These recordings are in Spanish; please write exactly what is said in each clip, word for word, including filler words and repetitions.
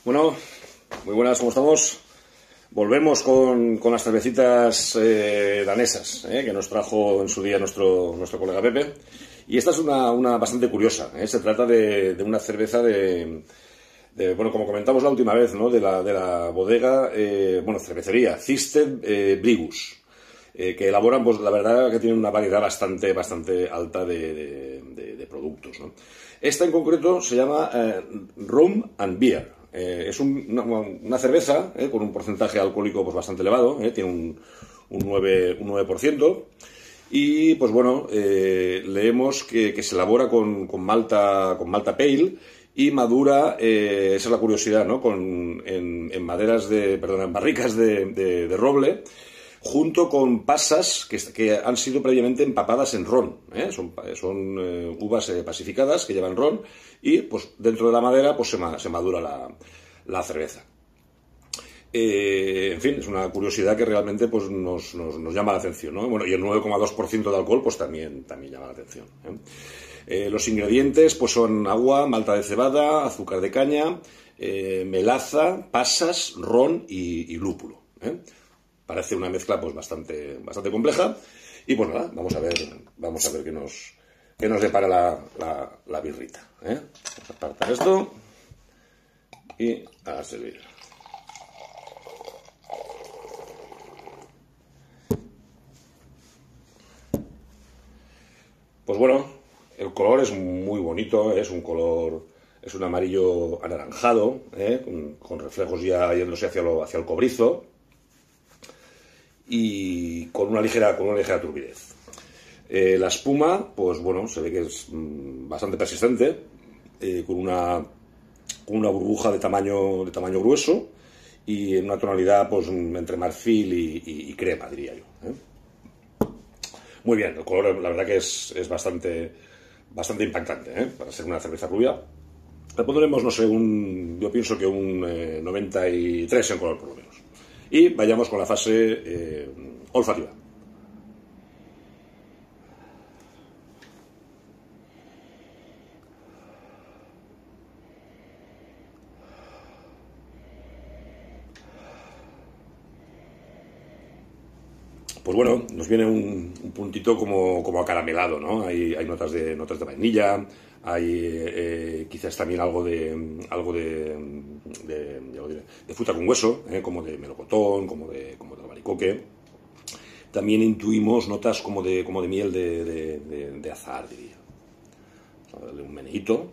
Bueno, muy buenas, ¿cómo estamos? Volvemos con, con las cervecitas eh, danesas, eh, que nos trajo en su día nuestro, nuestro colega Pepe. Y esta es una, una bastante curiosa, eh. Se trata de, de una cerveza de, de, bueno, como comentamos la última vez, ¿no? De la, de la bodega, eh, bueno, cervecería, Thisted eh, Brigus, eh, que elaboran, pues la verdad que tienen una variedad bastante, bastante alta de, de, de, de productos, ¿no? Esta en concreto se llama eh, Rum and Beer. Eh, es un, una, una cerveza eh, con un porcentaje alcohólico pues, bastante elevado, eh, tiene un, un, nueve, un nueve por ciento. Y pues bueno, eh, leemos que, que se elabora con, con, malta, con malta pale y madura, eh, esa es la curiosidad, ¿no? Con, en, en maderas de, perdón, en barricas de, de, de roble, junto con pasas que, que han sido previamente empapadas en ron, ¿eh? Son, son eh, uvas eh, pasificadas que llevan ron y pues dentro de la madera pues se, ma, se madura la, la cerveza. Eh, en fin, es una curiosidad que realmente pues, nos, nos, nos llama la atención, ¿no? Bueno, y el nueve coma dos por ciento de alcohol pues también, también llama la atención, ¿eh? Eh, los ingredientes pues son agua, malta de cebada, azúcar de caña, eh, melaza, pasas, ron y, y lúpulo, ¿eh? Parece una mezcla pues bastante, bastante compleja. Y pues nada, vamos a ver, vamos a ver qué nos, qué nos depara la, la, la birrita, ¿eh? Vamos a apartar esto y a servir. Pues bueno, el color es muy bonito, ¿eh? Es un color, es un amarillo anaranjado, ¿eh? con, con reflejos ya yéndose hacia, lo, hacia el cobrizo. Y con una ligera, con una ligera turbidez. Eh, la espuma, pues bueno, se ve que es mmm, bastante persistente, eh, con, una, con una burbuja de tamaño, de tamaño grueso y en una tonalidad pues entre marfil y, y, y crema, diría yo, ¿eh? Muy bien, el color la verdad que es, es bastante, bastante impactante, ¿eh? Para ser una cerveza rubia. Le pondremos, no sé, un, yo pienso que un eh, noventa y tres en color por lo menos. Y vayamos con la fase eh, olfativa. Pues bueno, nos viene un, un puntito como, como acaramelado, ¿no? Hay, hay notas de notas de vainilla, hay eh, quizás también algo de algo de, de, de, de fruta con hueso, ¿eh? Como de melocotón, como de, como de albaricoque. También intuimos notas como de, como de miel de, de, de, de azahar, diría. Vamos a darle un meneíto.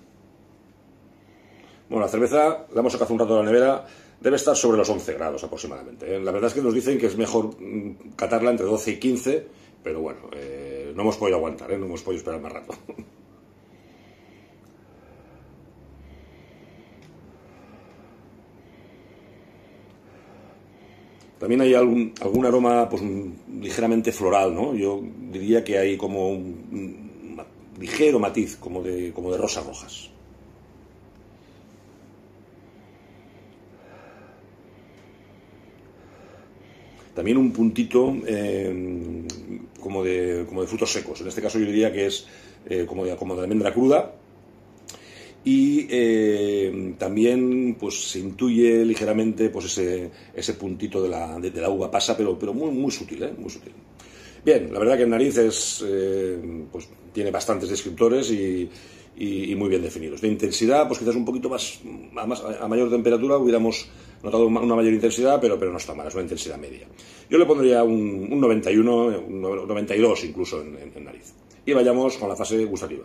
Bueno, la cerveza la hemos sacado hace un rato de la nevera. Debe estar sobre los once grados aproximadamente, ¿eh? La verdad es que nos dicen que es mejor catarla entre doce y quince, pero bueno, eh, no hemos podido aguantar, ¿eh? No hemos podido esperar más rato. También hay algún, algún aroma pues, ligeramente floral, ¿no? Yo diría que hay como un, un ligero matiz, como de, como de rosas rojas. También un puntito eh, como, de, como de frutos secos. En este caso yo diría que es eh, como, de, como de almendra cruda. Y eh, también pues, se intuye ligeramente pues, ese, ese puntito de la, de, de la uva pasa, pero, pero muy, muy sutil, ¿eh? Muy sutil. Bien, la verdad que el nariz es, eh, pues, tiene bastantes descriptores y, y, y muy bien definidos. De intensidad, pues quizás un poquito más, a, más, a mayor temperatura hubiéramos notado una mayor intensidad, pero, pero no está mal, es una intensidad media. Yo le pondría un, un noventa y uno, un noventa y dos incluso en, en, en nariz. Y vayamos con la fase gustativa.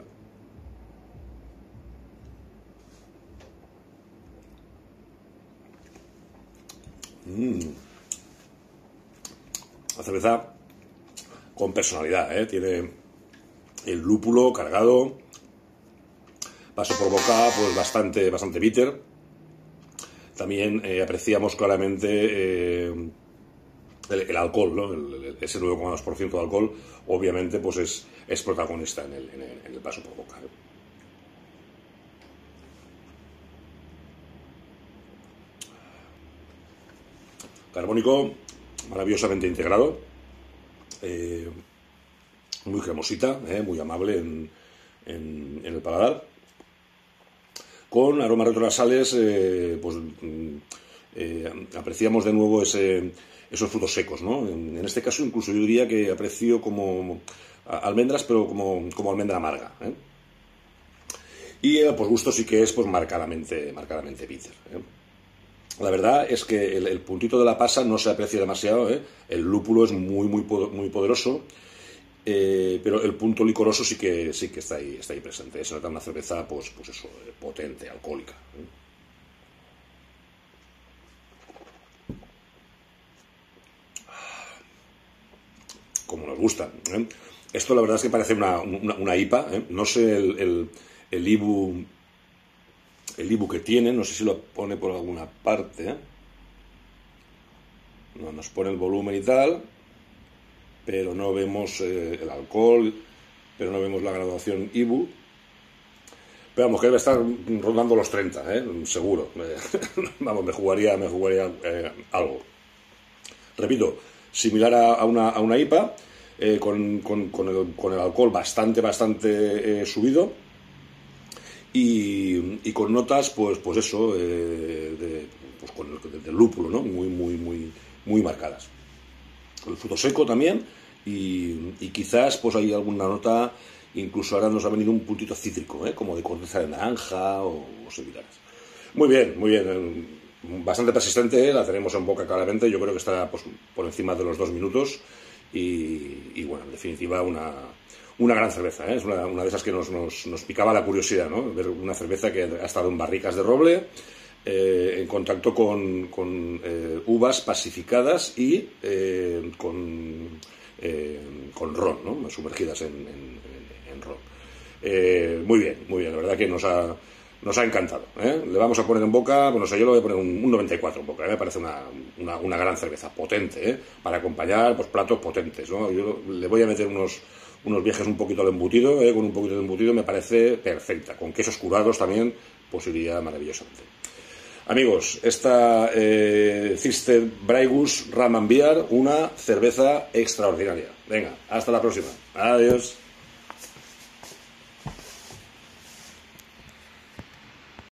Mm. La cerveza con personalidad, ¿eh? Tiene el lúpulo cargado, paso por boca pues bastante, bastante bitter. También eh, apreciamos claramente eh, el, el alcohol, ¿no? el, el, ese nueve coma dos por ciento de alcohol, obviamente pues es, es protagonista en el, en, el, en el paso por boca, ¿eh? Carbónico maravillosamente integrado, eh, muy cremosita, eh, muy amable en, en, en el paladar, con aromas retronasales, eh, pues eh, apreciamos de nuevo ese, esos frutos secos, ¿no? En, en este caso incluso yo diría que aprecio como almendras, pero como, como almendra amarga, ¿eh? Y el posgusto sí que es pues marcadamente, marcadamente bitter, ¿eh? La verdad es que el, el puntito de la pasa no se aprecia demasiado, ¿eh? El lúpulo es muy, muy, muy poderoso, eh, pero el punto licoroso sí que, sí que está ahí, está ahí presente. Se nota una cerveza, pues, pues eso, potente, alcohólica, ¿eh? Como nos gusta, ¿eh? Esto la verdad es que parece una, una, una I P A, ¿eh? No sé el, el, el I B U... El I B U que tiene, no sé si lo pone por alguna parte, ¿eh? No, nos pone el volumen y tal, pero no vemos eh, el alcohol, pero no vemos la graduación I B U. Pero vamos, que debe estar rondando los treinta, ¿eh? Seguro. Vamos, me jugaría, me jugaría eh, algo. Repito, similar a, a, una, a una I P A, eh, con, con, con, el, con el alcohol bastante, bastante eh, subido. Y, y con notas, pues, pues eso, eh, de, pues con el del lúpulo, ¿no? Muy, muy, muy, muy marcadas. Con el fruto seco también, y, y quizás pues hay alguna nota, incluso ahora nos ha venido un puntito cítrico, ¿eh? Como de corteza de naranja o, o similares. Muy bien, muy bien. Bastante persistente, la tenemos en boca claramente. Yo creo que está pues, por encima de los dos minutos. Y, y bueno, en definitiva, una. Una gran cerveza, ¿eh? Es una, una de esas que nos, nos, nos picaba la curiosidad, ¿no? Ver una cerveza que ha estado en barricas de roble, eh, en contacto con, con eh, uvas pasificadas y eh, con, eh, con ron, ¿no? Sumergidas en, en, en ron. Eh, muy bien, muy bien, la verdad que nos ha, nos ha encantado, ¿eh? Le vamos a poner en boca, bueno, o sea, yo le voy a poner un, un noventa y cuatro en boca, ¿eh? Me parece una, una, una gran cerveza, potente, ¿eh? Para acompañar pues, platos potentes, ¿no? Yo le voy a meter unos unos viajes un poquito al embutido, eh, con un poquito de embutido me parece perfecta, con quesos curados también, pues iría maravillosamente. Amigos, esta eh, Cister Braigus Ram and Beer, una cerveza extraordinaria. Venga, hasta la próxima. Adiós.